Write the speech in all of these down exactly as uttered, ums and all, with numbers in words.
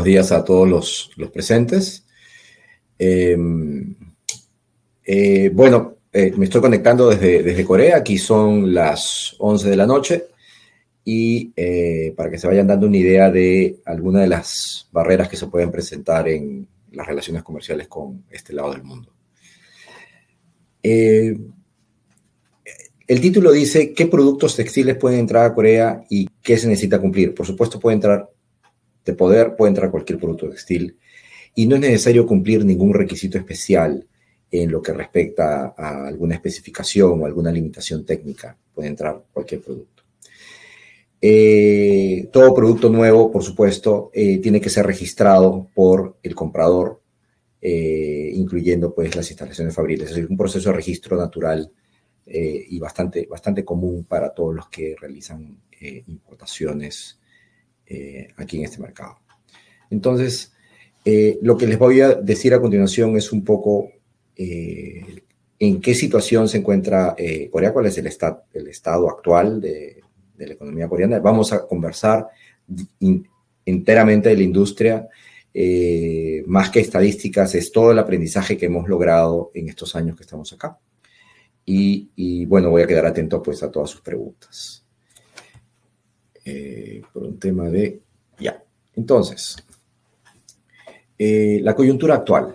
buenos días a todos los, los presentes. Eh, eh, bueno, eh, me estoy conectando desde, desde Corea. Aquí son las once de la noche. Y eh, para que se vayan dando una idea de algunas de las barreras que se pueden presentar en las relaciones comerciales con este lado del mundo. Eh, el título dice, ¿qué productos textiles pueden entrar a Corea y qué se necesita cumplir? Por supuesto, puede entrar de poder, puede entrar cualquier producto textil y no es necesario cumplir ningún requisito especial en lo que respecta a alguna especificación o alguna limitación técnica. Puede entrar cualquier producto. Eh, todo producto nuevo, por supuesto, eh, tiene que ser registrado por el comprador, eh, incluyendo pues las instalaciones fabriles. Es decir, un proceso de registro natural eh, y bastante, bastante común para todos los que realizan eh, importaciones eh, aquí en este mercado. Entonces, eh, lo que les voy a decir a continuación es un poco eh, en qué situación se encuentra eh, Corea, cuál es el, estat el estado actual de, de la economía coreana. Vamos a conversar in enteramente de la industria, eh, más que estadísticas, es todo el aprendizaje que hemos logrado en estos años que estamos acá. Y, y bueno, voy a quedar atento pues a todas sus preguntas. Eh, por un tema de... Ya, entonces... Eh, la coyuntura actual.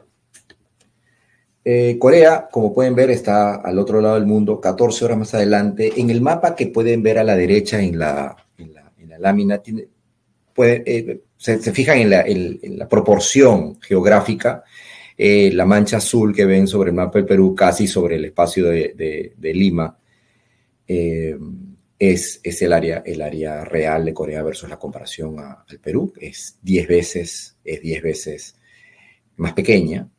Eh, Corea, como pueden ver, está al otro lado del mundo, catorce horas más adelante. En el mapa que pueden ver a la derecha en la, en la, en la lámina, tiene, puede, eh, se, se fijan en la, en, en la proporción geográfica. Eh, la mancha azul que ven sobre el mapa del Perú, casi sobre el espacio de, de, de Lima, eh, es, es el, área, el área real de Corea versus la comparación a, al Perú. Es diez veces, es diez veces más pequeña.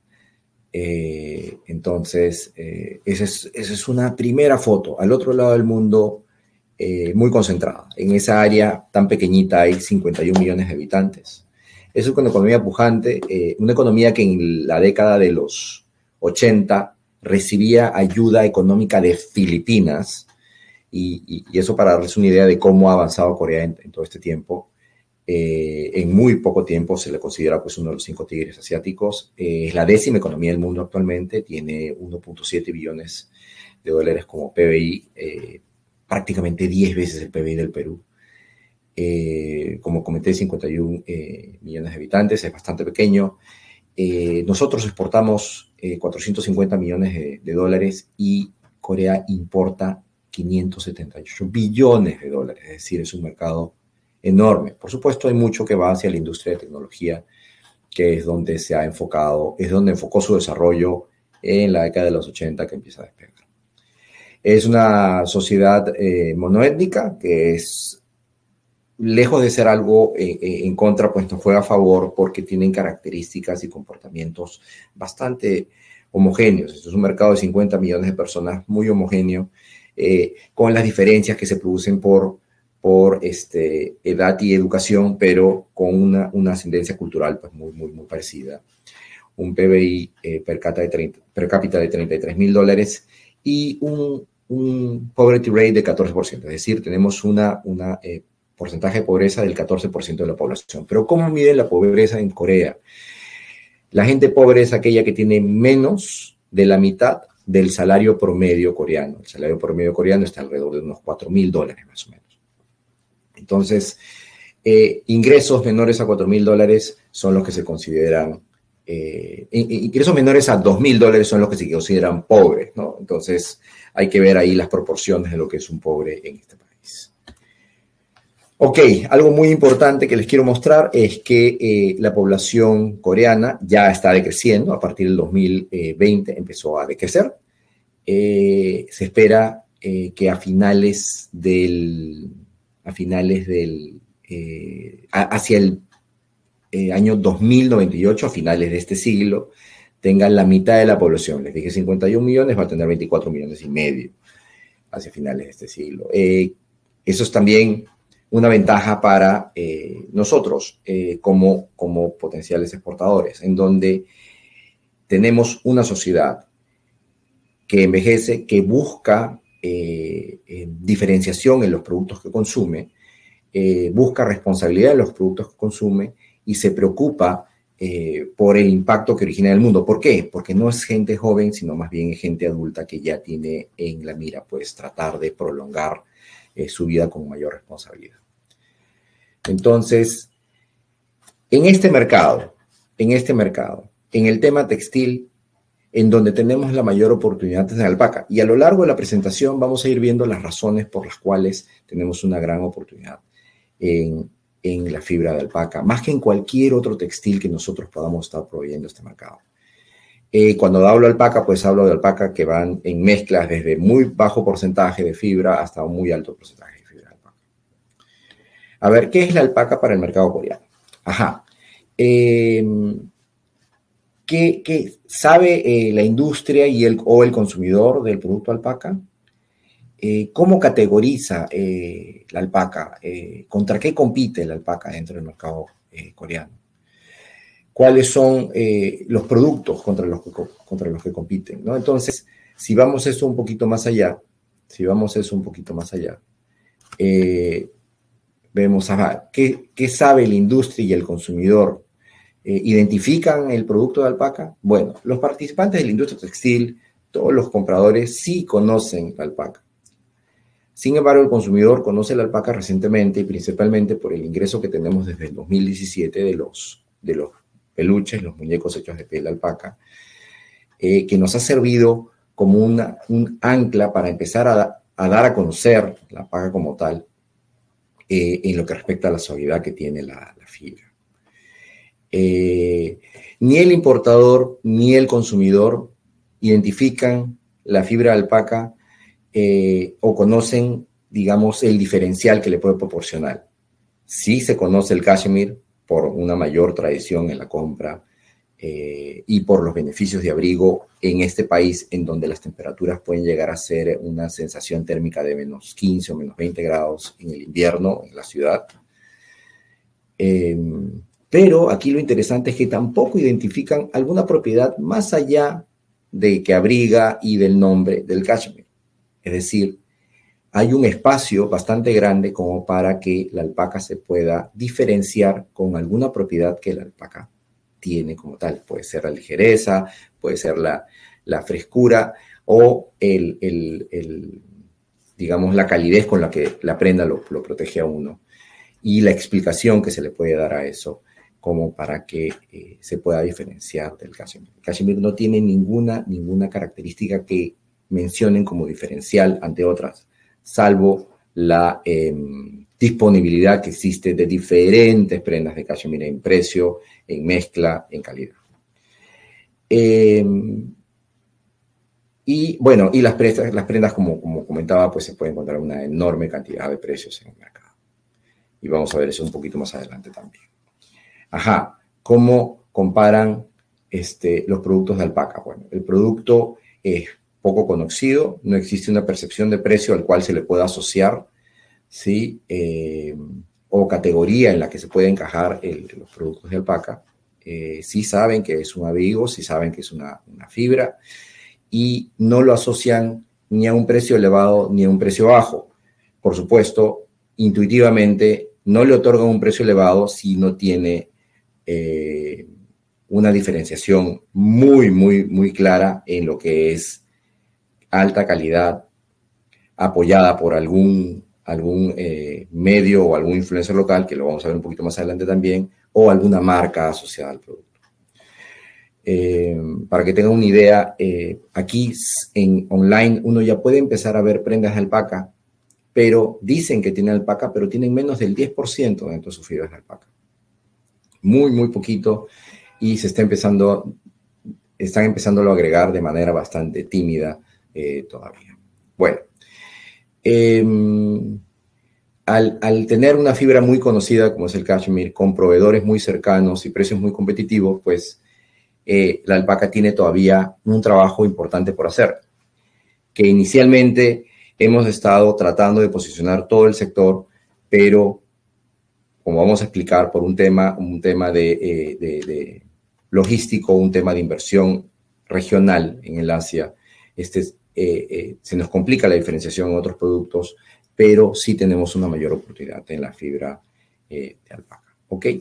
Eh, entonces, eh, esa, es, esa es una primera foto. Al otro lado del mundo, eh, muy concentrada. En esa área tan pequeñita hay cincuenta y un millones de habitantes. Es una economía pujante, eh, una economía que en la década de los ochenta recibía ayuda económica de Filipinas, y, y, y eso para darles una idea de cómo ha avanzado Corea en, en todo este tiempo. Eh, en muy poco tiempo se le considera pues, uno de los cinco tigres asiáticos. Eh, es la décima economía del mundo actualmente, tiene uno punto siete billones de dólares como P B I, eh, prácticamente diez veces el P B I del Perú. Eh, como comenté, cincuenta y un eh, millones de habitantes, es bastante pequeño. Eh, nosotros exportamos eh, cuatrocientos cincuenta millones de, de dólares y Corea importa quinientos setenta y ocho billones de dólares, es decir, es un mercado enorme. Por supuesto, hay mucho que va hacia la industria de tecnología, que es donde se ha enfocado, es donde enfocó su desarrollo en la década de los ochenta, que empieza a despegar. Es una sociedad eh, monoétnica, que es, lejos de ser algo eh, en contra, pues nos juega a favor porque tienen características y comportamientos bastante homogéneos. Esto es un mercado de cincuenta millones de personas, muy homogéneo, eh, con las diferencias que se producen por por este, edad y educación, pero con una, una ascendencia cultural pues, muy, muy, muy parecida. Un P B I eh, per, de treinta, per cápita de treinta y tres mil dólares y un, un poverty rate de catorce por ciento. Es decir, tenemos una, una eh, porcentaje de pobreza del catorce por ciento de la población. Pero ¿cómo miden la pobreza en Corea? La gente pobre es aquella que tiene menos de la mitad del salario promedio coreano. El salario promedio coreano está alrededor de unos cuatro mil dólares más o menos. Entonces, eh, ingresos menores a cuatro mil dólares son los que se consideran, eh, ingresos menores a dos mil dólares son los que se consideran pobres, ¿no? Entonces, hay que ver ahí las proporciones de lo que es un pobre en este país. Ok, algo muy importante que les quiero mostrar es que eh, la población coreana ya está decreciendo. A partir del dos mil veinte empezó a decrecer. Eh, se espera eh, que a finales del... a finales del, eh, hacia el eh, año dos mil noventa y ocho, a finales de este siglo, tengan la mitad de la población. Les dije cincuenta y un millones, va a tener veinticuatro millones y medio hacia finales de este siglo. Eh, eso es también una ventaja para eh, nosotros eh, como, como potenciales exportadores, en donde tenemos una sociedad que envejece, que busca Eh, eh, diferenciación en los productos que consume, eh, busca responsabilidad en los productos que consume y se preocupa eh, por el impacto que origina en el mundo. ¿Por qué? Porque no es gente joven, sino más bien es gente adulta que ya tiene en la mira, pues, tratar de prolongar eh, su vida con mayor responsabilidad. Entonces, en este mercado, en este mercado, en el tema textil, en donde tenemos la mayor oportunidad es en alpaca. Y a lo largo de la presentación vamos a ir viendo las razones por las cuales tenemos una gran oportunidad en, en la fibra de alpaca, más que en cualquier otro textil que nosotros podamos estar proveyendo a este mercado. Eh, cuando hablo de alpaca, pues hablo de alpaca que van en mezclas desde muy bajo porcentaje de fibra hasta un muy alto porcentaje de fibra de alpaca. A ver, ¿qué es la alpaca para el mercado coreano? Ajá. Eh, ¿Qué, qué sabe eh, la industria y el, o el consumidor del producto alpaca? Eh, ¿Cómo categoriza eh, la alpaca? Eh, ¿Contra qué compite la alpaca dentro del mercado eh, coreano? ¿Cuáles son eh, los productos contra los que, contra los que compiten, ¿no? Entonces, si vamos eso un poquito más allá, si vamos eso un poquito más allá, eh, vemos, ajá, ¿qué, ¿qué sabe la industria y el consumidor? Eh, ¿Identifican el producto de alpaca? Bueno, los participantes de la industria textil, todos los compradores sí conocen la alpaca. Sin embargo, el consumidor conoce la alpaca recientemente y principalmente por el ingreso que tenemos desde el dos mil diecisiete de los, de los peluches, los muñecos hechos de piel de alpaca, eh, que nos ha servido como una, un ancla para empezar a, a dar a conocer la alpaca como tal eh, en lo que respecta a la suavidad que tiene la, la fibra. Eh, ni el importador ni el consumidor identifican la fibra de alpaca eh, o conocen, digamos, el diferencial que le puede proporcionar. Sí se conoce el cashmere por una mayor tradición en la compra eh, y por los beneficios de abrigo en este país en donde las temperaturas pueden llegar a ser una sensación térmica de menos quince o menos veinte grados en el invierno en la ciudad. Eh, Pero aquí lo interesante es que tampoco identifican alguna propiedad más allá de que abriga y del nombre del cashmere. Es decir, hay un espacio bastante grande como para que la alpaca se pueda diferenciar con alguna propiedad que la alpaca tiene como tal. Puede ser la ligereza, puede ser la, la frescura o el, el, el, digamos, la calidez con la que la prenda lo, lo protege a uno y la explicación que se le puede dar a eso como para que eh, se pueda diferenciar del cashmere. El cashmere no tiene ninguna, ninguna característica que mencionen como diferencial ante otras, salvo la eh, disponibilidad que existe de diferentes prendas de cashmere en precio, en mezcla, en calidad. Eh, y bueno, y las prendas, las prendas como, como comentaba, pues se puede encontrar una enorme cantidad de precios en el mercado. Y vamos a ver eso un poquito más adelante también. Ajá, ¿cómo comparan este, los productos de alpaca? Bueno, el producto es poco conocido, no existe una percepción de precio al cual se le pueda asociar, ¿sí? Eh, o categoría en la que se puede encajar el, los productos de alpaca. Eh, sí saben que es un abrigo, sí saben que es una, una fibra y no lo asocian ni a un precio elevado ni a un precio bajo. Por supuesto, intuitivamente no le otorgan un precio elevado si no tiene Eh, una diferenciación muy, muy, muy clara en lo que es alta calidad, apoyada por algún, algún eh, medio o algún influencer local, que lo vamos a ver un poquito más adelante también, o alguna marca asociada al producto. Eh, para que tengan una idea, eh, aquí en online uno ya puede empezar a ver prendas de alpaca, pero dicen que tienen alpaca, pero tienen menos del diez por ciento dentro de sus fibras de alpaca. Muy, muy poquito, y se está empezando, están empezándolo a agregar de manera bastante tímida eh, todavía. Bueno, eh, al, al tener una fibra muy conocida como es el cashmere, con proveedores muy cercanos y precios muy competitivos, pues eh, la alpaca tiene todavía un trabajo importante por hacer, que inicialmente hemos estado tratando de posicionar todo el sector, pero como vamos a explicar, por un tema, un tema de, eh, de, de logístico, un tema de inversión regional en el Asia, este, eh, eh, se nos complica la diferenciación en otros productos, pero sí tenemos una mayor oportunidad en la fibra eh, de alpaca. ¿Ok?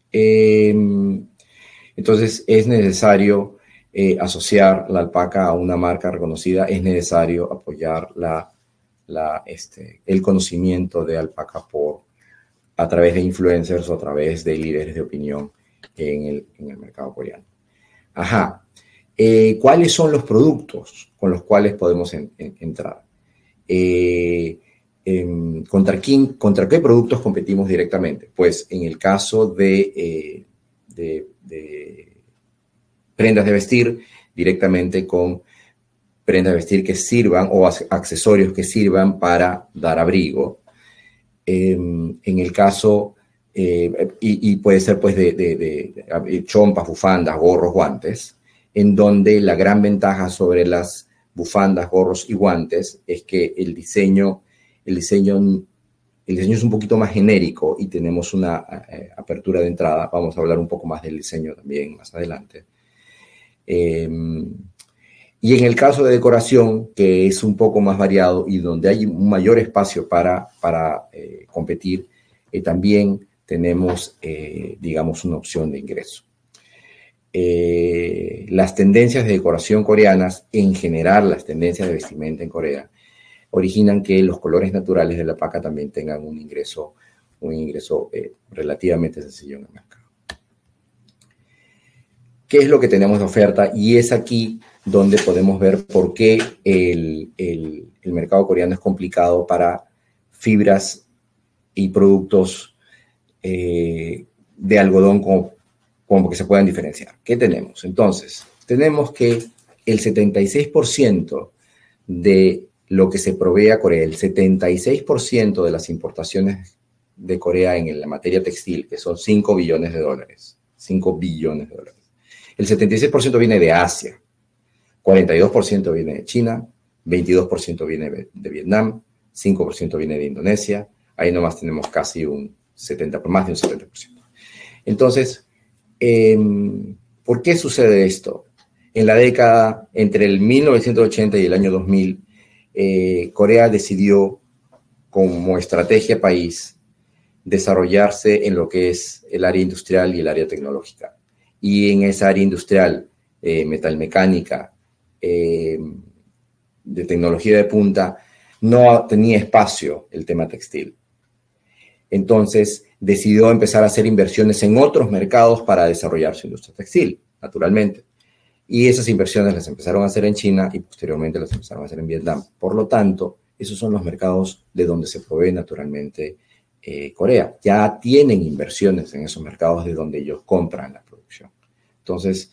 Eh, entonces, es necesario eh, asociar la alpaca a una marca reconocida, es necesario apoyar la, la, este, el conocimiento de alpaca por, a través de influencers o a través de líderes de opinión en el, en el mercado coreano. Ajá. Eh, ¿Cuáles son los productos con los cuales podemos en, en, entrar? Eh, eh, ¿contra, quién, ¿Contra qué productos competimos directamente? Pues en el caso de, eh, de, de prendas de vestir, directamente con prendas de vestir que sirvan o accesorios que sirvan para dar abrigo. Eh, en el caso, eh, y, y puede ser pues de, de, de, de chompas, bufandas, gorros, guantes, en donde la gran ventaja sobre las bufandas, gorros y guantes es que el diseño, el diseño, el diseño es un poquito más genérico y tenemos una eh, apertura de entrada. Vamos a hablar un poco más del diseño también más adelante. Eh, y en el caso de decoración, que es un poco más variado y donde hay un mayor espacio para, para eh, competir, eh, también tenemos, eh, digamos, una opción de ingreso. Eh, las tendencias de decoración coreanas, en general las tendencias de vestimenta en Corea, originan que los colores naturales de la alpaca también tengan un ingreso, un ingreso eh, relativamente sencillo en el mercado. ¿Qué es lo que tenemos de oferta? Y es aquí donde podemos ver por qué el, el, el mercado coreano es complicado para fibras y productos eh, de algodón como, como que se puedan diferenciar. ¿Qué tenemos? Entonces, tenemos que el setenta y seis por ciento de lo que se provee a Corea, el setenta y seis por ciento de las importaciones de Corea en la materia textil, que son cinco billones de dólares, cinco billones de dólares. El setenta y seis por ciento viene de Asia, cuarenta y dos por ciento viene de China, veintidós por ciento viene de Vietnam, cinco por ciento viene de Indonesia, ahí nomás tenemos casi un setenta por ciento, más de un setenta por ciento. Entonces, eh, ¿por qué sucede esto? En la década entre el mil novecientos ochenta y el año dos mil, eh, Corea decidió como estrategia país desarrollarse en lo que es el área industrial y el área tecnológica. Y en esa área industrial, eh, metalmecánica, eh, de tecnología de punta, no tenía espacio el tema textil. Entonces, decidió empezar a hacer inversiones en otros mercados para desarrollar su industria textil, naturalmente. Y esas inversiones las empezaron a hacer en China y posteriormente las empezaron a hacer en Vietnam. Por lo tanto, esos son los mercados de donde se provee naturalmente eh, Corea. Ya tienen inversiones en esos mercados de donde ellos compran la producción. Entonces,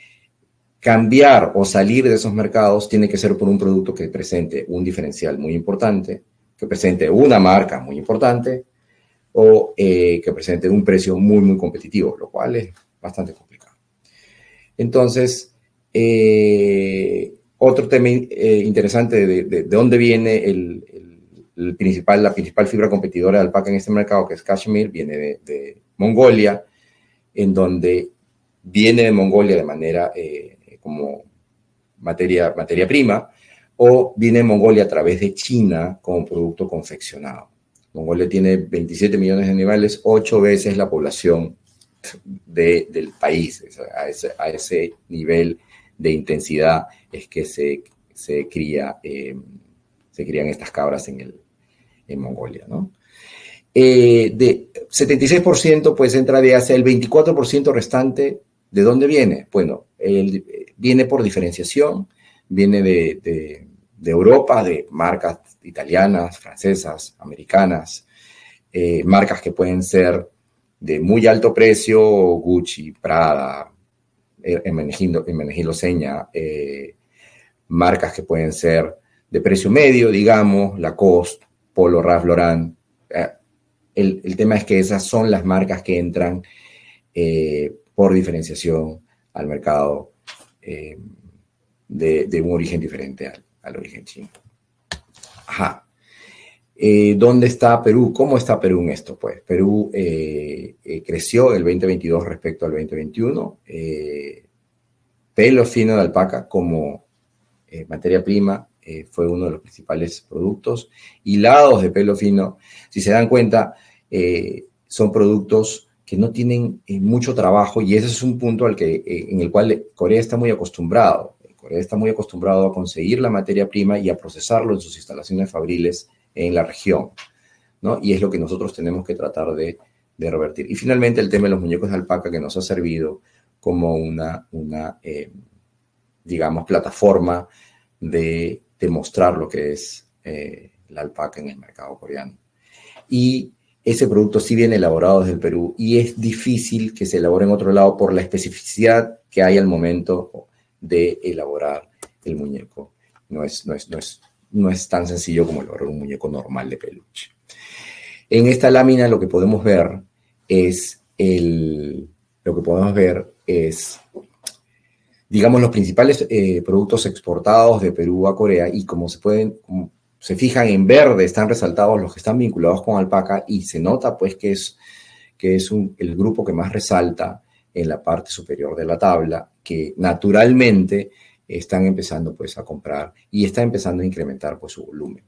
cambiar o salir de esos mercados tiene que ser por un producto que presente un diferencial muy importante, que presente una marca muy importante o eh, que presente un precio muy, muy competitivo, lo cual es bastante complicado. Entonces, eh, otro tema eh, interesante de, de, de dónde viene el, el, el principal, la principal fibra competidora de alpaca en este mercado, que es Cashmere, viene de, de Mongolia, en donde viene de Mongolia de manera eh, como materia, materia prima, o viene de Mongolia a través de China como producto confeccionado. Mongolia tiene veintisiete millones de animales, ocho veces la población de, del país. A ese, a ese nivel de intensidad es que se, se, cría, eh, se crían estas cabras en, el, en Mongolia, ¿no? Eh, de setenta y seis por ciento pues entra de Asia, el veinticuatro por ciento restante, ¿de dónde viene? Bueno, el, viene por diferenciación, viene de, de, de Europa, de marcas italianas, francesas, americanas, eh, marcas que pueden ser de muy alto precio, Gucci, Prada, Hermenegildo Zegna, eh, marcas que pueden ser de precio medio, digamos, Lacoste, Polo, Ralph Lauren. Eh, el, el tema es que esas son las marcas que entran eh, por diferenciación al mercado eh, de, de un origen diferente al, al origen chino. Ajá. Eh, ¿Dónde está Perú? ¿Cómo está Perú en esto? Pues Perú eh, eh, creció el veinte veintidós respecto al veinte veintiuno. Eh, pelo fino de alpaca como eh, materia prima eh, fue uno de los principales productos. Hilados de pelo fino, si se dan cuenta, eh, son productos que no tienen eh, mucho trabajo, y ese es un punto al que, eh, en el cual Corea está muy acostumbrado. Corea está muy acostumbrado a conseguir la materia prima y a procesarlo en sus instalaciones fabriles en la región, ¿no? Y es lo que nosotros tenemos que tratar de, de revertir. Y finalmente el tema de los muñecos de alpaca, que nos ha servido como una, una eh, digamos, plataforma de, de mostrar lo que es eh, la alpaca en el mercado coreano. Y ese producto sí viene elaborado desde el Perú y es difícil que se elabore en otro lado por la especificidad que hay al momento de elaborar el muñeco. No es, no es, no es, no es tan sencillo como elaborar un muñeco normal de peluche. En esta lámina lo que podemos ver es el, lo que podemos ver es, digamos, los principales eh, productos exportados de Perú a Corea, y como se pueden, como se fijan en verde, están resaltados los que están vinculados con alpaca, y se nota pues que es, que es un, el grupo que más resalta en la parte superior de la tabla, que naturalmente están empezando pues a comprar y está empezando a incrementar pues su volumen.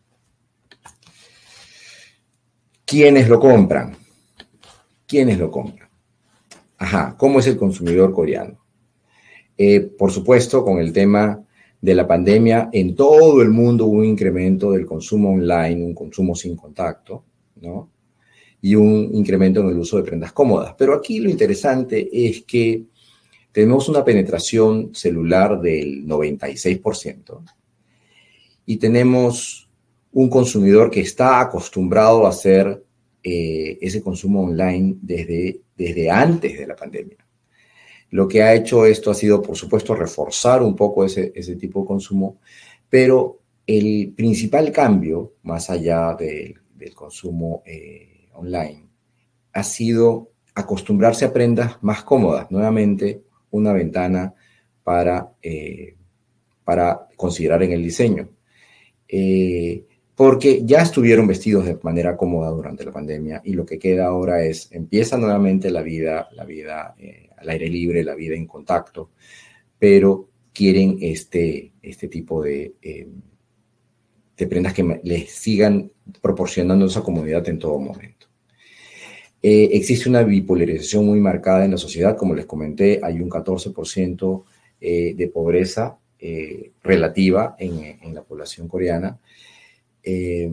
¿Quiénes lo compran? ¿Quiénes lo compran? Ajá, ¿cómo es el consumidor coreano? Eh, por supuesto, con el tema de la pandemia, en todo el mundo hubo un incremento del consumo online, un consumo sin contacto, ¿no? Y un incremento en el uso de prendas cómodas. Pero aquí lo interesante es que tenemos una penetración celular del noventa y seis por ciento y tenemos un consumidor que está acostumbrado a hacer eh, ese consumo online desde, desde antes de la pandemia. Lo que ha hecho esto ha sido, por supuesto, reforzar un poco ese, ese tipo de consumo, pero el principal cambio, más allá de, del consumo eh, online, ha sido acostumbrarse a prendas más cómodas. Nuevamente, una ventana para, eh, para considerar en el diseño. Eh, porque ya estuvieron vestidos de manera cómoda durante la pandemia y lo que queda ahora es, empieza nuevamente la vida, la vida eh, al aire libre, la vida en contacto, pero quieren este, este tipo de, eh, de prendas que les sigan proporcionando esa comodidad en todo momento. Eh, existe una bipolarización muy marcada en la sociedad, como les comenté, hay un catorce por ciento eh, de pobreza eh, relativa en, en la población coreana. Eh,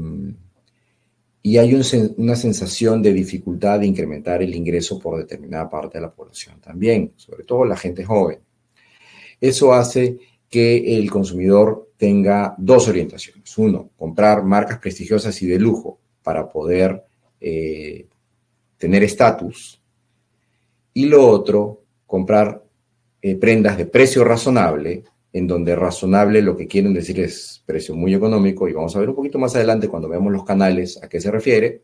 y hay un, una sensación de dificultad de incrementar el ingreso por determinada parte de la población también, sobre todo la gente joven. Eso hace que el consumidor tenga dos orientaciones. Uno, comprar marcas prestigiosas y de lujo para poder eh, tener estatus. Y lo otro, comprar eh, prendas de precio razonable, en donde razonable lo que quieren decir es precio muy económico, y vamos a ver un poquito más adelante cuando veamos los canales a qué se refiere,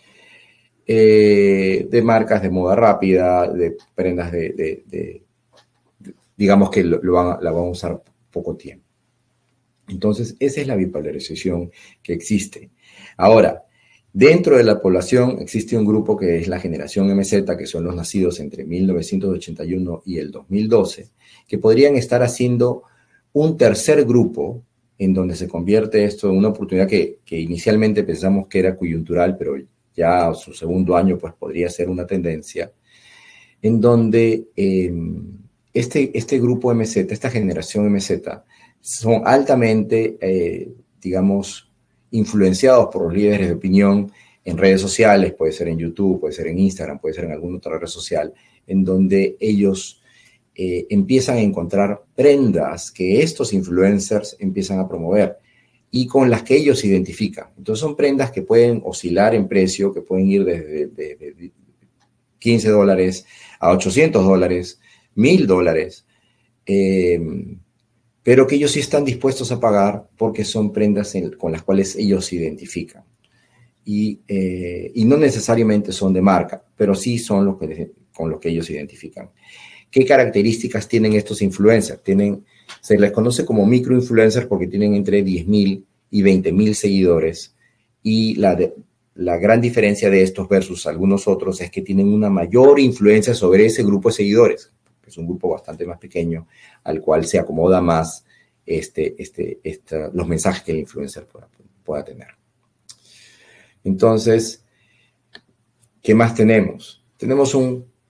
eh, de marcas de moda rápida, de prendas de, de, de, de digamos que lo, lo van, la van a usar poco tiempo. Entonces, esa es la bipolarización que existe. Ahora, dentro de la población existe un grupo que es la generación eme zeta, que son los nacidos entre mil novecientos ochenta y uno y el dos mil doce, que podrían estar haciendo un tercer grupo en donde se convierte esto en una oportunidad que, que inicialmente pensamos que era coyuntural, pero ya su segundo año pues podría ser una tendencia, en donde eh, este, este grupo eme zeta, esta generación eme zeta, son altamente, eh, digamos, influenciados por los líderes de opinión en redes sociales, puede ser en YouTube, puede ser en Instagram, puede ser en alguna otra red social, en donde ellos eh, empiezan a encontrar prendas que estos influencers empiezan a promover y con las que ellos se identifican. Entonces son prendas que pueden oscilar en precio, que pueden ir desde de, de, de quince dólares a ochocientos dólares, mil dólares, eh, pero que ellos sí están dispuestos a pagar porque son prendas en, con las cuales ellos se identifican. Y, eh, y no necesariamente son de marca, pero sí son los que, con los que ellos se identifican. ¿Qué características tienen estos influencers? Tienen, se les conoce como microinfluencers porque tienen entre diez mil y veinte mil seguidores, y la, de, la gran diferencia de estos versus algunos otros es que tienen una mayor influencia sobre ese grupo de seguidores, que es un grupo bastante más pequeño al cual se acomoda más este, este, este, los mensajes que el influencer pueda, pueda tener. Entonces, ¿qué más tenemos? Tenemos un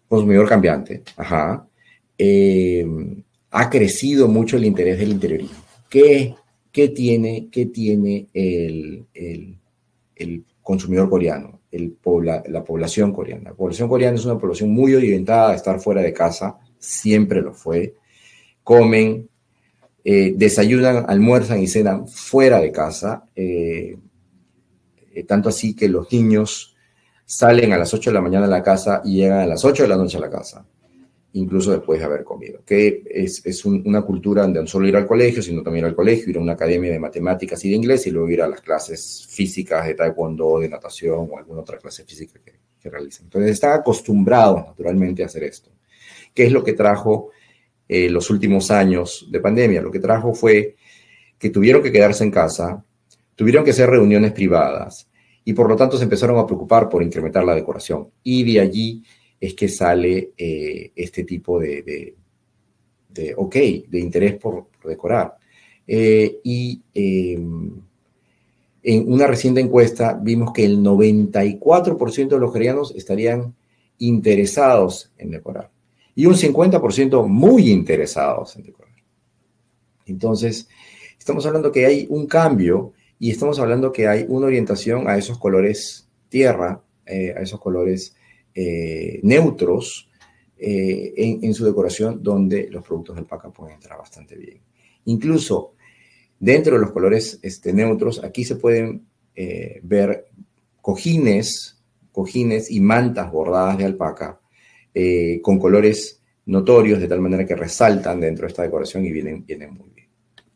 Consumidor cambiante, ajá. Eh, ha crecido mucho el interés del interiorismo. ¿Qué, qué tiene, qué tiene el, el, el consumidor coreano, el pobla, la población coreana? La población coreana es una población muy orientada a estar fuera de casa, siempre lo fue. Comen, eh, desayunan, almuerzan y cenan fuera de casa, eh, eh, tanto así que los niños salen a las ocho de la mañana a la casa y llegan a las ocho de la noche a la casa, incluso después de haber comido, que es, es un, una cultura de no solo ir al colegio, sino también ir al colegio, ir a una academia de matemáticas y de inglés, y luego ir a las clases físicas de taekwondo, de natación o alguna otra clase física que, que realicen. Entonces están acostumbrados naturalmente a hacer esto. ¿Qué es lo que trajo eh, los últimos años de pandemia? Lo que trajo fue que tuvieron que quedarse en casa, tuvieron que hacer reuniones privadas, y por lo tanto se empezaron a preocupar por incrementar la decoración. Y de allí es que sale eh, este tipo de, de, de, ok, de interés por, por decorar. Eh, y eh, en una reciente encuesta vimos que el noventa y cuatro por ciento de los coreanos estarían interesados en decorar. Y un cincuenta por ciento muy interesados en decorar. Entonces, estamos hablando que hay un cambio y estamos hablando que hay una orientación a esos colores tierra, eh, a esos colores eh, neutros eh, en, en su decoración, donde los productos de alpaca pueden entrar bastante bien. Incluso dentro de los colores este, neutros, aquí se pueden eh, ver cojines, cojines y mantas bordadas de alpaca eh, con colores notorios, de tal manera que resaltan dentro de esta decoración y vienen, vienen muy bien.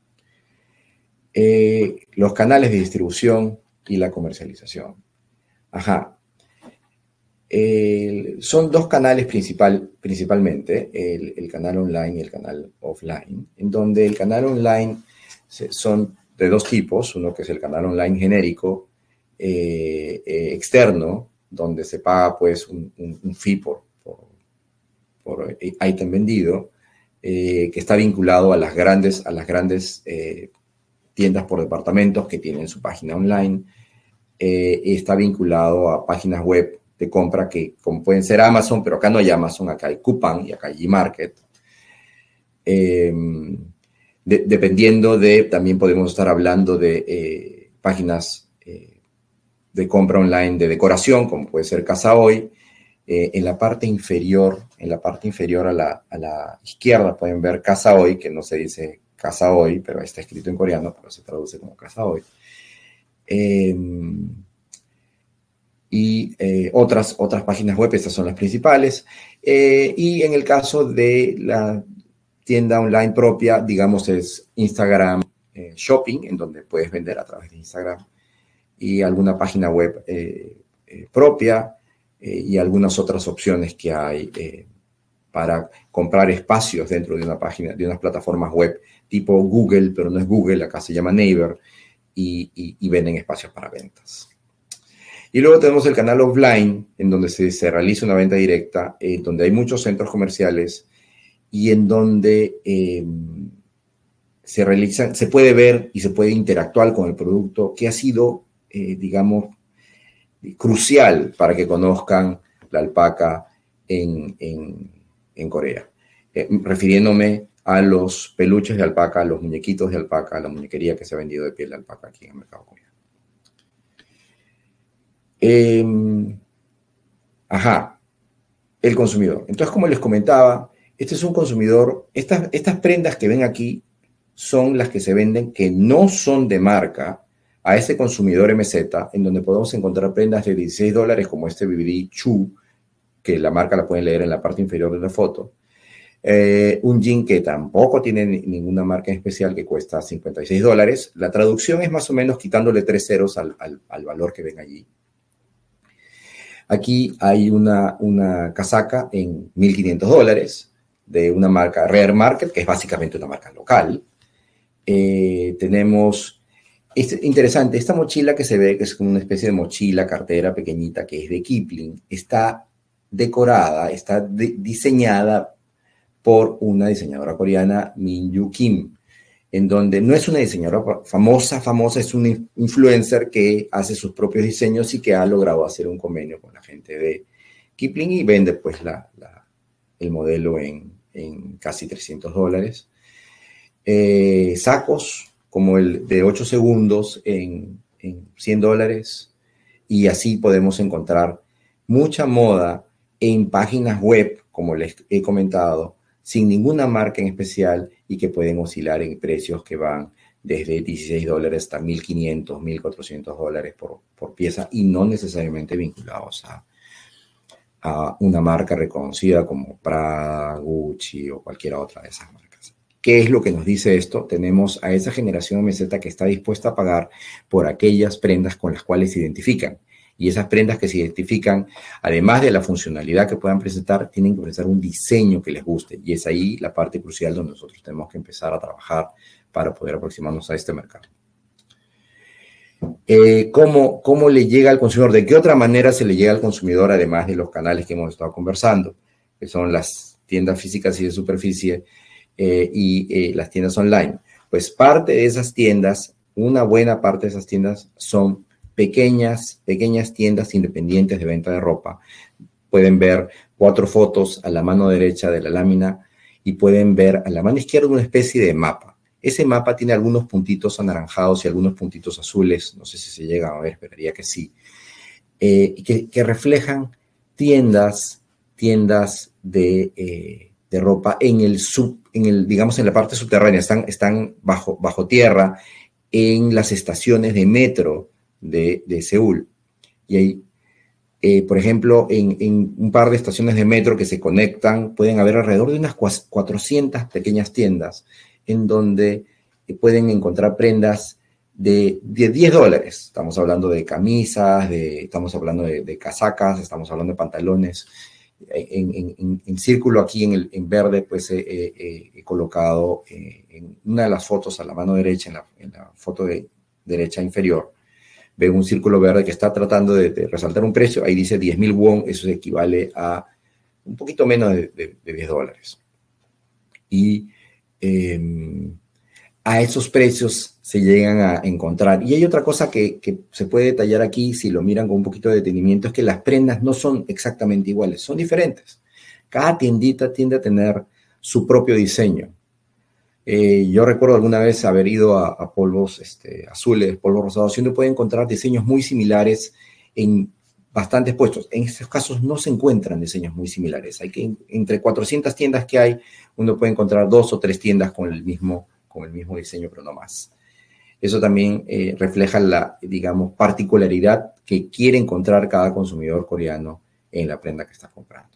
Eh, los canales de distribución y la comercialización. Ajá. Eh, son dos canales principal, principalmente, el, el canal online y el canal offline, en donde el canal online se, son de dos tipos, uno que es el canal online genérico, eh, eh, externo, donde se paga pues un, un, un fee por, por, por ítem vendido, eh, que está vinculado a las grandes, a las grandes eh, tiendas por departamentos que tienen su página online, eh, está vinculado a páginas web de compra que como pueden ser Amazon, pero acá no hay Amazon, acá hay Coupang y acá hay Gmarket. Eh, de, dependiendo de, también podemos estar hablando de eh, páginas eh, de compra online de decoración, como puede ser Casa Hoy. Eh, en la parte inferior, en la parte inferior a la, a la izquierda pueden ver Casa Hoy, que no se dice Casa Hoy, pero está escrito en coreano, pero se traduce como Casa Hoy. Eh, y eh, otras, otras páginas web, estas son las principales. Eh, y en el caso de la tienda online propia, digamos, es Instagram eh, Shopping, en donde puedes vender a través de Instagram, y alguna página web eh, eh, propia eh, y algunas otras opciones que hay eh, para comprar espacios dentro de una página, de unas plataformas web tipo Google, pero no es Google, acá se llama Naver, y, y, y venden espacios para ventas. Y luego tenemos el canal offline, en donde se, se realiza una venta directa, en eh, donde hay muchos centros comerciales y en donde eh, se realiza, se puede ver y se puede interactuar con el producto, que ha sido, eh, digamos, crucial para que conozcan la alpaca en, en, en Corea. Eh, refiriéndome a los peluches de alpaca, a los muñequitos de alpaca, a la muñequería que se ha vendido de piel de alpaca aquí en el mercado coreano. Eh, ajá, el consumidor. Entonces, como les comentaba, este es un consumidor, estas, estas prendas que ven aquí son las que se venden que no son de marca a ese consumidor M Z, en donde podemos encontrar prendas de dieciséis dólares como este B B D Chu, que la marca la pueden leer en la parte inferior de la foto. Eh, un jean que tampoco tiene ninguna marca en especial, que cuesta cincuenta y seis dólares. La traducción es más o menos quitándole tres ceros al, al, al valor que ven allí. Aquí hay una, una casaca en mil quinientos dólares de una marca Rare Market, que es básicamente una marca local. Eh, tenemos, es interesante, esta mochila que se ve, que es como una especie de mochila, cartera pequeñita, que es de Kipling, está decorada, está de, diseñada por una diseñadora coreana, Min Yu Kim, en donde no es una diseñadora famosa, famosa, es un influencer que hace sus propios diseños y que ha logrado hacer un convenio con la gente de Kipling y vende pues la, la, el modelo en, en casi trescientos dólares. Eh, sacos como el de ocho segundos en, en cien dólares. Y así podemos encontrar mucha moda en páginas web, como les he comentado, sin ninguna marca en especial y que pueden oscilar en precios que van desde dieciséis dólares hasta mil quinientos, mil cuatrocientos dólares por, por pieza y no necesariamente vinculados a, a una marca reconocida como Prada, Gucci o cualquier otra de esas marcas. ¿Qué es lo que nos dice esto? Tenemos a esa generación M Z que está dispuesta a pagar por aquellas prendas con las cuales se identifican. Y esas prendas que se identifican, además de la funcionalidad que puedan presentar, tienen que presentar un diseño que les guste. Y es ahí la parte crucial donde nosotros tenemos que empezar a trabajar para poder aproximarnos a este mercado. Eh, ¿cómo, ¿Cómo le llega al consumidor? ¿De qué otra manera se le llega al consumidor, además de los canales que hemos estado conversando, que son las tiendas físicas y de superficie eh, y eh, las tiendas online? Pues parte de esas tiendas, una buena parte de esas tiendas son pequeñas, pequeñas tiendas independientes de venta de ropa. Pueden ver cuatro fotos a la mano derecha de la lámina y pueden ver a la mano izquierda una especie de mapa. Ese mapa tiene algunos puntitos anaranjados y algunos puntitos azules, no sé si se llega a ver, esperaría que sí, eh, que, que reflejan tiendas, tiendas de, eh, de ropa en el sub, en el, digamos, en la parte subterránea, están, están bajo, bajo tierra, en las estaciones de metro de, de Seúl. Y hay, eh, por ejemplo, en, en un par de estaciones de metro que se conectan, pueden haber alrededor de unas cuatrocientas pequeñas tiendas en donde pueden encontrar prendas de, de diez dólares. Estamos hablando de camisas, de, estamos hablando de, de casacas, estamos hablando de pantalones. En, en, en, en círculo aquí en, el, en verde, pues he eh, eh, eh, colocado eh, en una de las fotos a la mano derecha, en la, en la foto de derecha inferior, ven un círculo verde que está tratando de, de resaltar un precio. Ahí dice diez mil won, eso equivale a un poquito menos de, de, de diez dólares. Y eh, a esos precios se llegan a encontrar. Y hay otra cosa que, que se puede detallar aquí, si lo miran con un poquito de detenimiento, es que las prendas no son exactamente iguales, son diferentes. Cada tiendita tiende a tener su propio diseño. Eh, yo recuerdo alguna vez haber ido a, a polvos este, azules, polvos rosados, y uno puede encontrar diseños muy similares en bastantes puestos. En estos casos no se encuentran diseños muy similares. Hay que, entre cuatrocientas tiendas que hay, uno puede encontrar dos o tres tiendas con el mismo, con el mismo diseño, pero no más. Eso también eh, refleja la, digamos, particularidad que quiere encontrar cada consumidor coreano en la prenda que está comprando.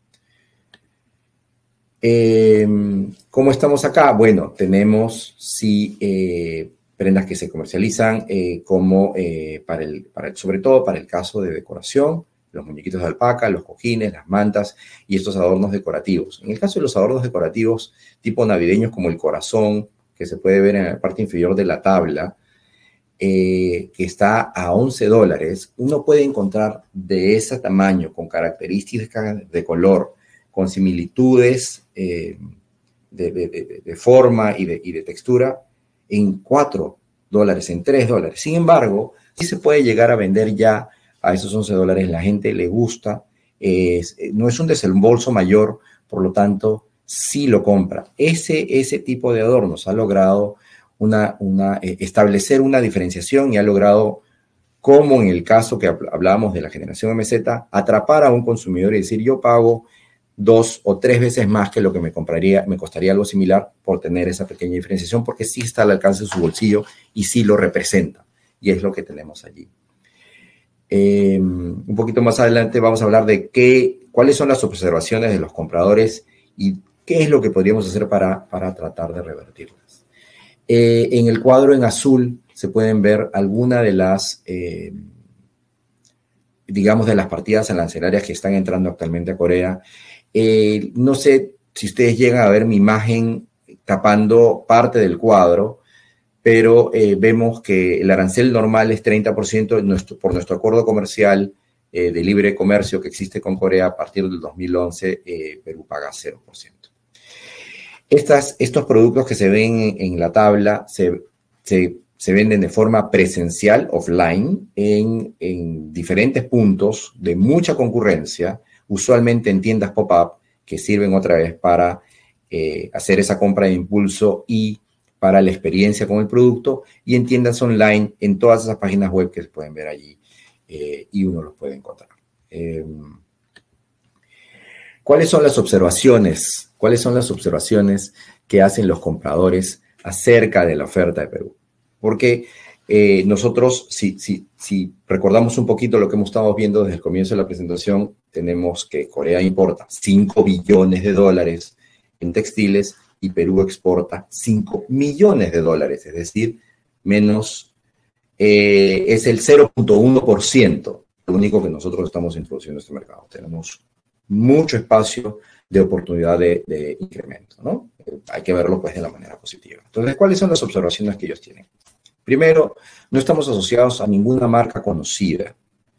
Eh, ¿Cómo estamos acá? Bueno, tenemos sí eh, prendas que se comercializan eh, como eh, para el, para el, sobre todo para el caso de decoración, los muñequitos de alpaca, los cojines, las mantas y estos adornos decorativos. En el caso de los adornos decorativos tipo navideños como el corazón, que se puede ver en la parte inferior de la tabla, eh, que está a once dólares, uno puede encontrar de ese tamaño, con características de color, con similitudes eh, de, de, de, de forma y de, y de textura en cuatro dólares, en tres dólares. Sin embargo, sí se puede llegar a vender ya a esos once dólares. La gente le gusta, eh, no es un desembolso mayor, por lo tanto, sí lo compra. Ese, ese tipo de adornos ha logrado una, una, eh, establecer una diferenciación y ha logrado, como en el caso que hablábamos de la generación M Z, atrapar a un consumidor y decir, yo pago dos o tres veces más que lo que me compraría, me costaría algo similar por tener esa pequeña diferenciación, porque sí está al alcance de su bolsillo y sí lo representa. Y es lo que tenemos allí. Eh, un poquito más adelante vamos a hablar de qué, cuáles son las observaciones de los compradores y qué es lo que podríamos hacer para, para tratar de revertirlas. Eh, en el cuadro en azul se pueden ver algunas de las, eh, digamos, de las partidas arancelarias que están entrando actualmente a Corea. Eh, no sé si ustedes llegan a ver mi imagen tapando parte del cuadro, pero eh, vemos que el arancel normal es treinta por ciento nuestro, por nuestro acuerdo comercial eh, de libre comercio que existe con Corea a partir del dos mil once, eh, Perú paga cero por ciento. Estas, estos productos que se ven en, en la tabla se, se, se venden de forma presencial, offline, en, en diferentes puntos de mucha concurrencia, usualmente en tiendas pop-up que sirven otra vez para eh, hacer esa compra de impulso y para la experiencia con el producto, y en tiendas online, en todas esas páginas web que se pueden ver allí eh, y uno los puede encontrar. Eh, ¿Cuáles son las observaciones? ¿Cuáles son las observaciones que hacen los compradores acerca de la oferta de Perú? Porque eh, nosotros, si, si, si recordamos un poquito lo que hemos estado viendo desde el comienzo de la presentación, tenemos que Corea importa cinco billones de dólares en textiles y Perú exporta cinco millones de dólares, es decir, menos, eh, es el cero punto uno por ciento, lo único que nosotros estamos introduciendo en este mercado. Tenemos mucho espacio de oportunidad de, de incremento, ¿no? Hay que verlo, pues, de la manera positiva. Entonces, ¿cuáles son las observaciones que ellos tienen? Primero, no estamos asociados a ninguna marca conocida,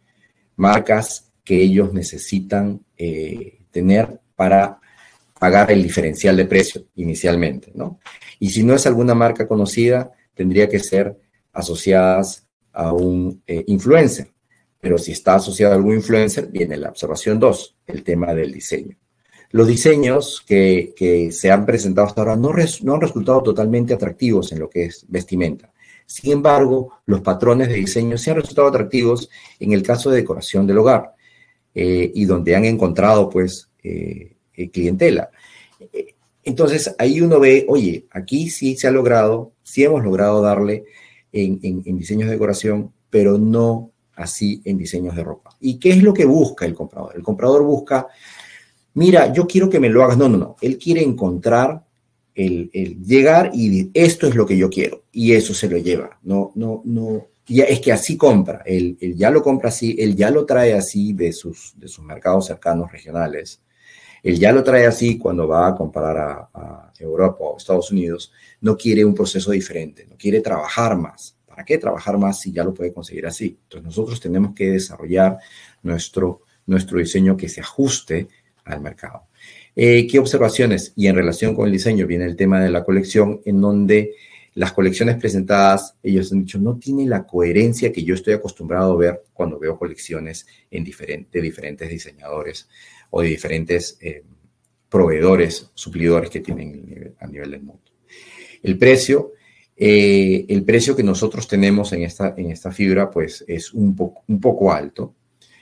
marcas que ellos necesitan eh, tener para pagar el diferencial de precio inicialmente, ¿no? Y si no es alguna marca conocida, tendría que ser asociadas a un eh, influencer. Pero si está asociado a algún influencer, viene la observación dos, el tema del diseño. Los diseños que, que se han presentado hasta ahora no, res, no han resultado totalmente atractivos en lo que es vestimenta. Sin embargo, los patrones de diseño sí han resultado atractivos en el caso de decoración del hogar eh, y donde han encontrado, pues, eh, eh, clientela. Entonces, ahí uno ve, oye, aquí sí se ha logrado, sí hemos logrado darle en, en, en diseños de decoración, pero no así en diseños de ropa. ¿Y qué es lo que busca el comprador? El comprador busca, mira, yo quiero que me lo hagas. No, no, no. Él quiere encontrar, el, el llegar y esto es lo que yo quiero. Y eso se lo lleva. No, no, no. Ya, es que así compra. Él, él ya lo compra así, él ya lo trae así de sus, de sus mercados cercanos regionales. Él ya lo trae así cuando va a comprar a, a Europa o Estados Unidos. No quiere un proceso diferente, no quiere trabajar más. ¿Para qué trabajar más si ya lo puede conseguir así? Entonces nosotros tenemos que desarrollar nuestro, nuestro diseño que se ajuste al mercado. Eh, ¿Qué observaciones? Y en relación con el diseño viene el tema de la colección, en donde las colecciones presentadas, ellos han dicho, no tiene la coherencia que yo estoy acostumbrado a ver cuando veo colecciones en diferente, de diferentes diseñadores o de diferentes eh, proveedores, suplidores que tienen a nivel del mundo. El precio, eh, el precio que nosotros tenemos en esta, en esta fibra, pues es un poco, un poco alto,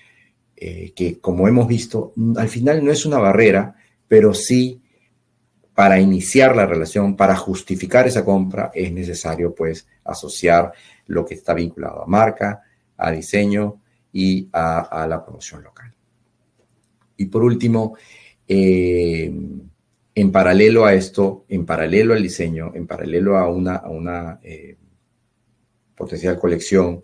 eh, que como hemos visto, al final no es una barrera, pero sí para iniciar la relación, para justificar esa compra, es necesario, pues, asociar lo que está vinculado a marca, a diseño y a, a la promoción local. Y por último, eh, en paralelo a esto, en paralelo al diseño, en paralelo a una, a una eh, potencial colección,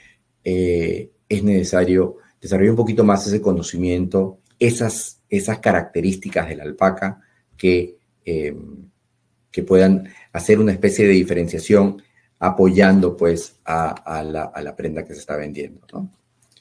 eh, es necesario desarrollar un poquito más ese conocimiento, esas, esas características de la alpaca que, eh, que puedan hacer una especie de diferenciación apoyando, pues, a, a, la, a la prenda que se está vendiendo, ¿no?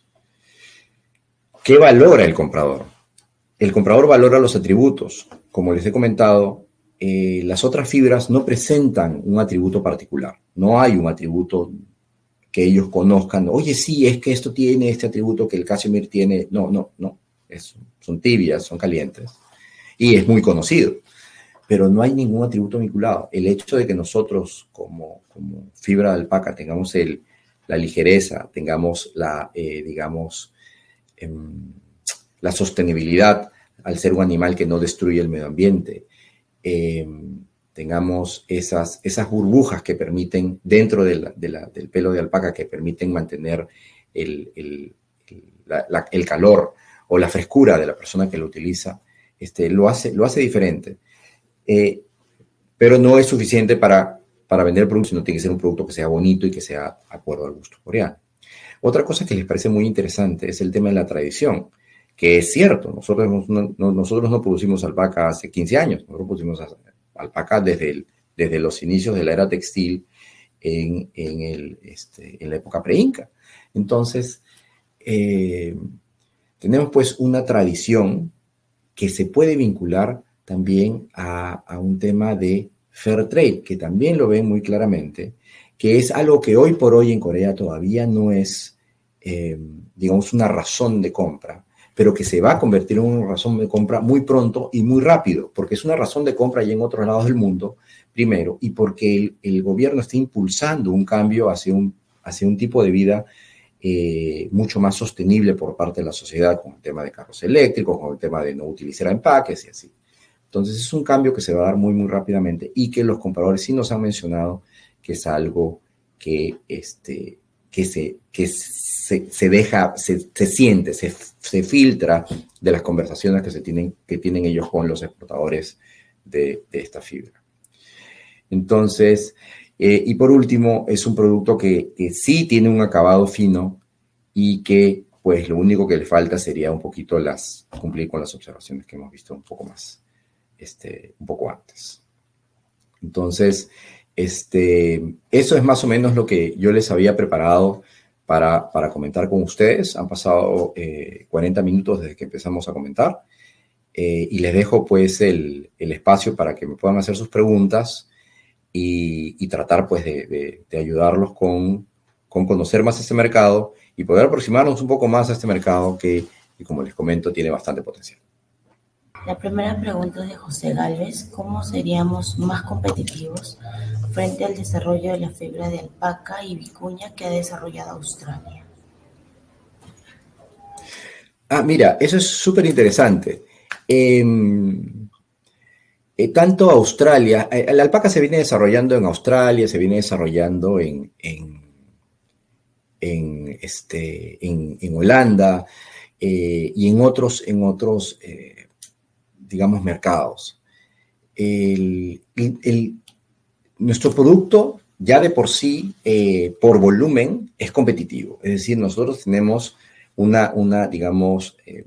¿Qué valora el comprador? El comprador valora los atributos. Como les he comentado, eh, las otras fibras no presentan un atributo particular. No hay un atributo que ellos conozcan. Oye, sí, es que esto tiene este atributo que el cashmere tiene. No, no, no. Es, son tibias, son calientes. Y es muy conocido. Pero no hay ningún atributo vinculado. El hecho de que nosotros, como, como fibra de alpaca, tengamos el, la ligereza, tengamos la, eh, digamos, eh, la sostenibilidad al ser un animal que no destruye el medio ambiente, eh, tengamos esas, esas burbujas que permiten, dentro de la, de la, del pelo de alpaca, que permiten mantener el, el, el, la, la, el calor o la frescura de la persona que lo utiliza, este, lo, hace, lo hace diferente. Eh, pero no es suficiente para, para vender el producto, sino tiene que ser un producto que sea bonito y que sea de acuerdo al gusto coreano. Otra cosa que les parece muy interesante es el tema de la tradición, que es cierto, nosotros no, no, nosotros no producimos alpaca hace quince años, nosotros producimos alpaca desde, el, desde los inicios de la era textil en, en, el, este, en la época pre-inca. Entonces, eh, tenemos pues una tradición que se puede vincular también a, a un tema de fair trade, que también lo ven muy claramente, que es algo que hoy por hoy en Corea todavía no es, eh, digamos, una razón de compra, pero que se va a convertir en una razón de compra muy pronto y muy rápido, porque es una razón de compra ya en otros lados del mundo, primero, y porque el, el gobierno está impulsando un cambio hacia un, hacia un tipo de vida eh, mucho más sostenible por parte de la sociedad, con el tema de carros eléctricos, con el tema de no utilizar empaques y así. Entonces es un cambio que se va a dar muy, muy rápidamente y que los compradores sí nos han mencionado que es algo que, este, que, se, que se, se deja, se, se siente, se, se filtra de las conversaciones que, se tienen, que tienen ellos con los exportadores de, de esta fibra. Entonces, eh, y por último, es un producto que, que sí tiene un acabado fino y que pues lo único que le falta sería un poquito las, cumplir con las observaciones que hemos visto un poco más. Este, un poco antes. Entonces, este, eso es más o menos lo que yo les había preparado para, para comentar con ustedes. Han pasado eh, cuarenta minutos desde que empezamos a comentar eh, y les dejo pues el, el espacio para que me puedan hacer sus preguntas y, y tratar pues de, de, de ayudarlos con, con conocer más este mercado y poder aproximarnos un poco más a este mercado que, y como les comento, tiene bastante potencial. La primera pregunta es de José Gálvez: ¿cómo seríamos más competitivos frente al desarrollo de la fibra de alpaca y vicuña que ha desarrollado Australia? Ah, mira, eso es súper interesante. Eh, eh, tanto Australia, eh, la alpaca se viene desarrollando en Australia, se viene desarrollando en, en, en, este, en, en Holanda eh, y en otros, en otros eh, digamos, mercados. El, el, el, nuestro producto ya de por sí, eh, por volumen, es competitivo. Es decir, nosotros tenemos una, una digamos, eh,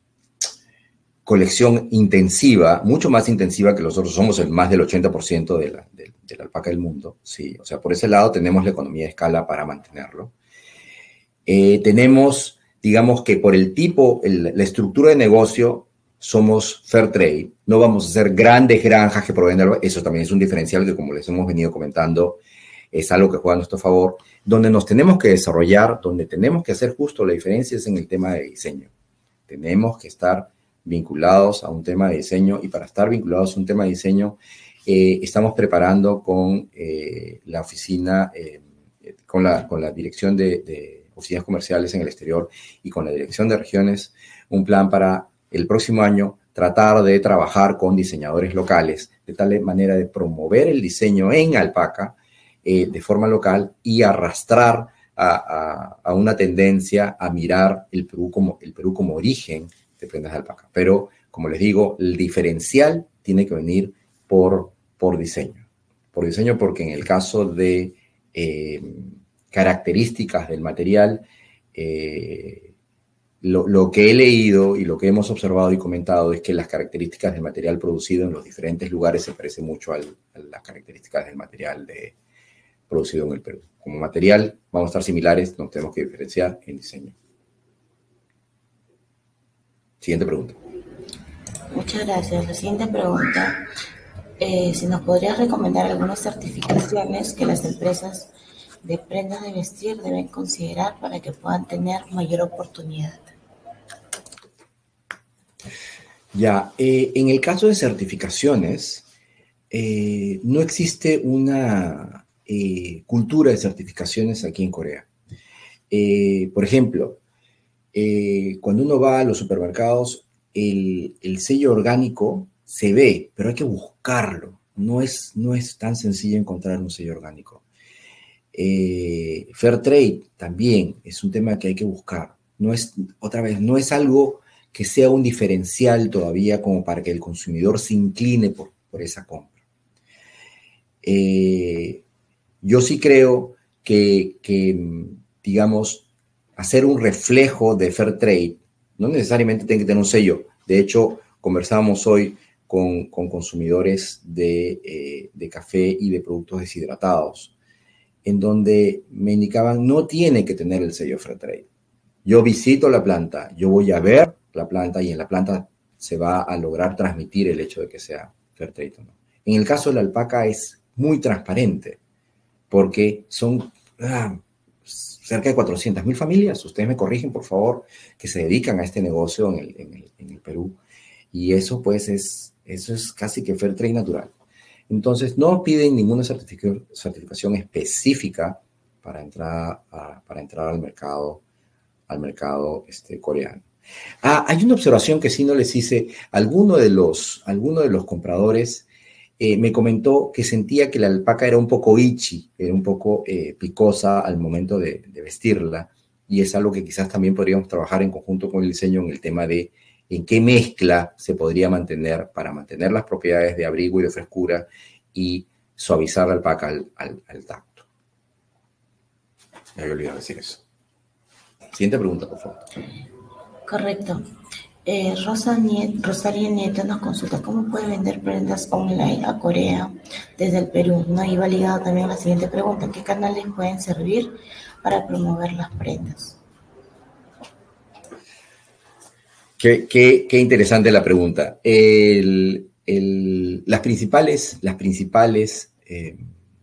colección intensiva, mucho más intensiva que nosotros. Somos el más del ochenta por ciento de la, de, de la alpaca del mundo. Sí, o sea, por ese lado tenemos la economía de escala para mantenerlo. Eh, tenemos, digamos que por el tipo, el, la estructura de negocio, somos fair trade, no vamos a ser grandes granjas que proveen, eso también es un diferencial que, como les hemos venido comentando, es algo que juega a nuestro favor. Donde nos tenemos que desarrollar, donde tenemos que hacer justo la diferencia es en el tema de diseño. Tenemos que estar vinculados a un tema de diseño y para estar vinculados a un tema de diseño eh, estamos preparando con eh, la oficina, eh, con, la, con la dirección de, de oficinas comerciales en el exterior y con la dirección de regiones, un plan para el próximo año tratar de trabajar con diseñadores locales de tal manera de promover el diseño en alpaca eh, de forma local y arrastrar a, a, a una tendencia a mirar el Perú como, el Perú como origen de prendas de alpaca. Pero, como les digo, el diferencial tiene que venir por, por diseño. Por diseño porque en el caso de eh, características del material, eh, Lo, lo que he leído y lo que hemos observado y comentado es que las características del material producido en los diferentes lugares se parecen mucho al, a las características del material de, producido en el Perú. Como material vamos a estar similares, nos tenemos que diferenciar en diseño. Siguiente pregunta. Muchas gracias. La siguiente pregunta, eh, si nos podrías recomendar algunas certificaciones que las empresas de prendas de vestir deben considerar para que puedan tener mayor oportunidad. Ya, eh, en el caso de certificaciones, eh, no existe una eh, cultura de certificaciones aquí en Corea. Eh, por ejemplo, eh, cuando uno va a los supermercados, el, el sello orgánico se ve, pero hay que buscarlo. No es, no es tan sencillo encontrar un sello orgánico. Eh, Fair Trade también es un tema que hay que buscar. No es, otra vez, no es algo que sea un diferencial todavía como para que el consumidor se incline por, por esa compra. Eh, yo sí creo que, que, digamos, hacer un reflejo de Fair Trade no necesariamente tiene que tener un sello. De hecho, conversábamos hoy con, con consumidores de, eh, de café y de productos deshidratados, en donde me indicaban no tiene que tener el sello Fair Trade. Yo visito la planta, yo voy a ver la planta y en la planta se va a lograr transmitir el hecho de que sea Fair Trade o no. En el caso de la alpaca es muy transparente porque son, ah, cerca de cuatrocientas mil familias, ustedes me corrigen, por favor, que se dedican a este negocio en el, en el, en el Perú. Y eso, pues, es, eso es casi que fair trade natural. Entonces, no piden ninguna certific- certificación específica para entrar, a, para entrar al mercado, al mercado este, coreano. Ah, hay una observación que sí no les hice. Alguno de los, alguno de los compradores eh, me comentó que sentía que la alpaca era un poco itchy, era un poco eh, picosa al momento de, de vestirla, y es algo que quizás también podríamos trabajar en conjunto con el diseño en el tema de en qué mezcla se podría mantener para mantener las propiedades de abrigo y de frescura y suavizar la alpaca al, al, al tacto. Me había olvidado decir eso. Siguiente pregunta, por favor. Correcto. Eh, Rosa Niet- Rosario Nieto nos consulta cómo puede vender prendas online a Corea desde el Perú. No iba ligado también a la siguiente pregunta: ¿qué canales pueden servir para promover las prendas? Qué, qué, qué interesante la pregunta. El, el, las principales, las principales eh,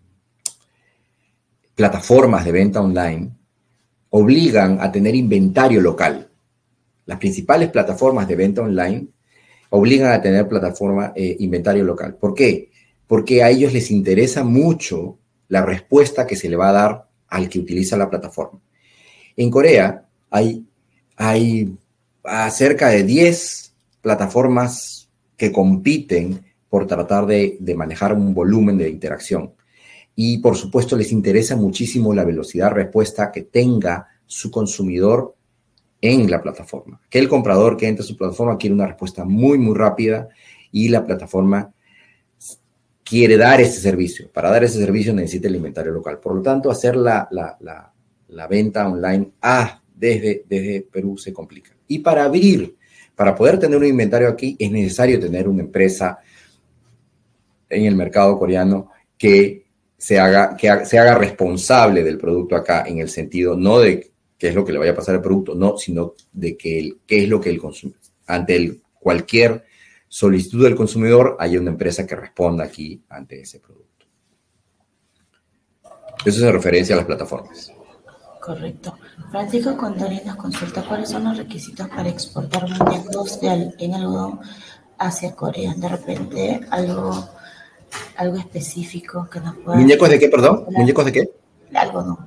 plataformas de venta online obligan a tener inventario local. Las principales plataformas de venta online obligan a tener plataforma, eh, inventario local. ¿Por qué? Porque a ellos les interesa mucho la respuesta que se le va a dar al que utiliza la plataforma. En Corea hay, hay cerca de diez plataformas que compiten por tratar de, de manejar un volumen de interacción. Y por supuesto les interesa muchísimo la velocidad de respuesta que tenga su consumidor en la plataforma. Que el comprador que entra a su plataforma quiere una respuesta muy, muy rápida, y la plataforma quiere dar ese servicio. Para dar ese servicio necesita el inventario local. Por lo tanto, hacer la, la, la, la venta online ah, desde, desde Perú se complica. Y para abrir, para poder tener un inventario aquí, es necesario tener una empresa en el mercado coreano que se haga, que se haga responsable del producto acá, en el sentido no de qué es lo que le vaya a pasar al producto, no, sino de que el, qué es lo que el consumidor, ante el, cualquier solicitud del consumidor, haya una empresa que responda aquí ante ese producto. Eso es en referencia a las plataformas. Correcto. Francisco Condori nos consulta cuáles son los requisitos para exportar muñecos de al, en algodón hacia Corea. De repente, algo, algo específico que nos pueda... ¿Muñecos de qué, perdón? ¿Muñecos de qué? De algodón.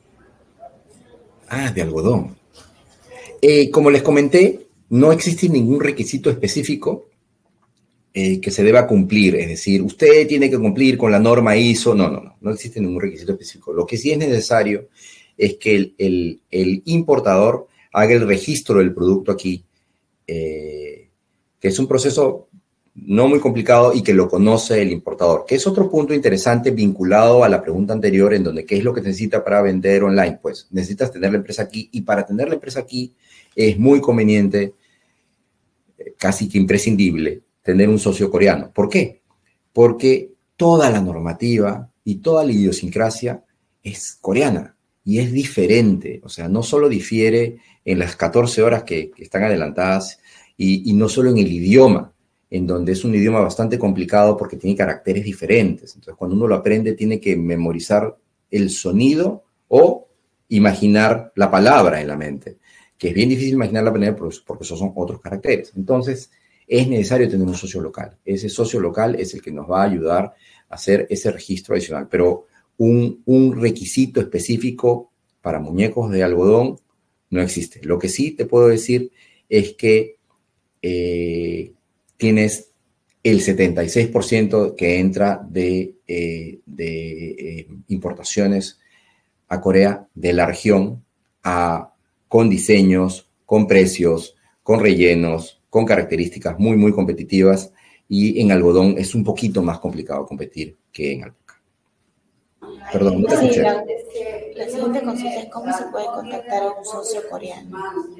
Ah, de algodón. Eh, como les comenté, no existe ningún requisito específico eh, que se deba cumplir. Es decir, usted tiene que cumplir con la norma I S O. No, no, no. No existe ningún requisito específico. Lo que sí es necesario es que el, el, el importador haga el registro del producto aquí, eh, que es un proceso no muy complicado y que lo conoce el importador, que es otro punto interesante vinculado a la pregunta anterior, en donde qué es lo que necesita para vender online. Pues necesitas tener la empresa aquí, y para tener la empresa aquí es muy conveniente, casi que imprescindible, tener un socio coreano. ¿Por qué? Porque toda la normativa y toda la idiosincrasia es coreana y es diferente. O sea, no solo difiere en las catorce horas que, que están adelantadas, y, y no solo en el idioma, en donde es un idioma bastante complicado porque tiene caracteres diferentes. Entonces, cuando uno lo aprende, tiene que memorizar el sonido o imaginar la palabra en la mente, que es bien difícil imaginar la palabra porque esos son otros caracteres. Entonces, es necesario tener un socio local. Ese socio local es el que nos va a ayudar a hacer ese registro adicional. Pero un, un requisito específico para muñecos de algodón no existe. Lo que sí te puedo decir es que eh, tienes el setenta y seis por ciento que entra de, eh, de eh, importaciones a Corea de la región, a, con diseños, con precios, con rellenos, con características muy, muy competitivas, y en algodón es un poquito más complicado competir que en alpaca. Perdón, no te escuché. Sí, la, la siguiente consulta es cómo se puede contactar a un socio coreano.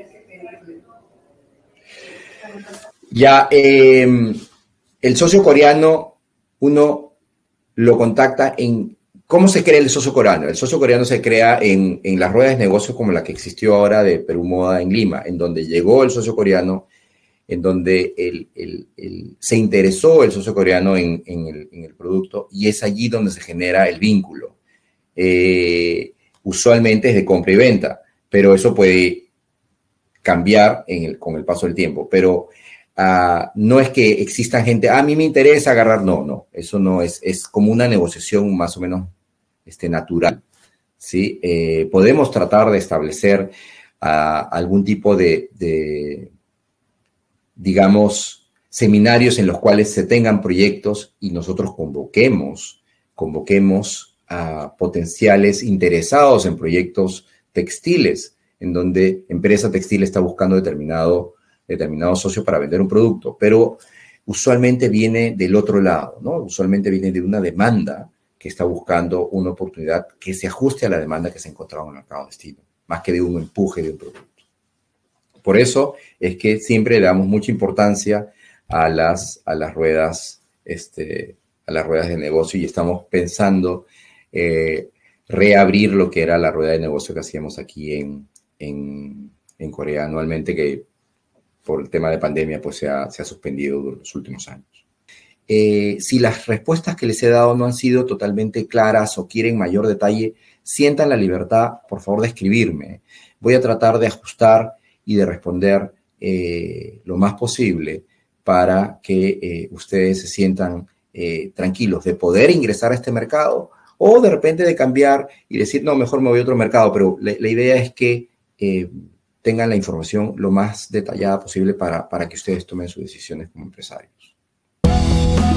Ya, eh, el socio coreano, uno lo contacta en... ¿Cómo se crea el socio coreano? El socio coreano se crea en, en las ruedas de negocios como la que existió ahora de Perú Moda en Lima, en donde llegó el socio coreano, en donde el, el, el, se interesó el socio coreano en, en, el, en el producto, y es allí donde se genera el vínculo. Eh, usualmente es de compra y venta, pero eso puede cambiar en el, con el paso del tiempo. Pero uh, no es que exista gente, ah, a mí me interesa agarrar, no, no, eso no es, es como una negociación más o menos este, natural, ¿sí? Eh, podemos tratar de establecer uh, algún tipo de, de, digamos, seminarios en los cuales se tengan proyectos y nosotros convoquemos, convoquemos a potenciales interesados en proyectos textiles, en donde empresa textil está buscando determinado, determinado socio para vender un producto, pero usualmente viene del otro lado, ¿no? Usualmente viene de una demanda que está buscando una oportunidad que se ajuste a la demanda que se encontraba en el mercado destino, más que de un empuje de un producto. Por eso es que siempre le damos mucha importancia a las, a las ruedas, este, a las ruedas de negocio y estamos pensando eh, reabrir lo que era la rueda de negocio que hacíamos aquí en, en, en Corea anualmente, que por el tema de pandemia pues se ha, se ha suspendido durante los últimos años. Eh, si las respuestas que les he dado no han sido totalmente claras o quieren mayor detalle, sientan la libertad, por favor, de escribirme. Voy a tratar de ajustar y de responder eh, lo más posible para que eh, ustedes se sientan eh, tranquilos de poder ingresar a este mercado o de repente de cambiar y decir, no, mejor me voy a otro mercado, pero la, la idea es que eh, tengan la información lo más detallada posible para, para que ustedes tomen sus decisiones como empresarios.